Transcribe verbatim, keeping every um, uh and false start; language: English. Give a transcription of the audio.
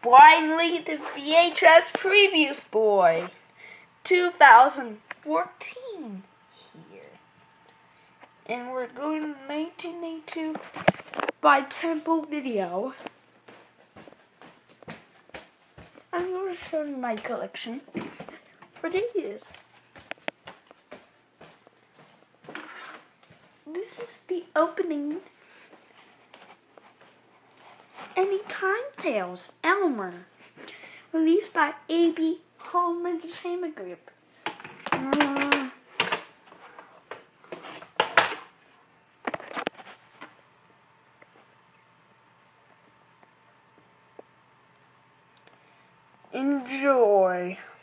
Finally, the V H S Previews Boy two thousand fourteen here. And we're going to nineteen eighty-two by Temple Video. I'm going to show you my collection for these. This is the opening. Anytime Tales, Elmer, released by Abbey Home Entertainment Group. Uh, enjoy.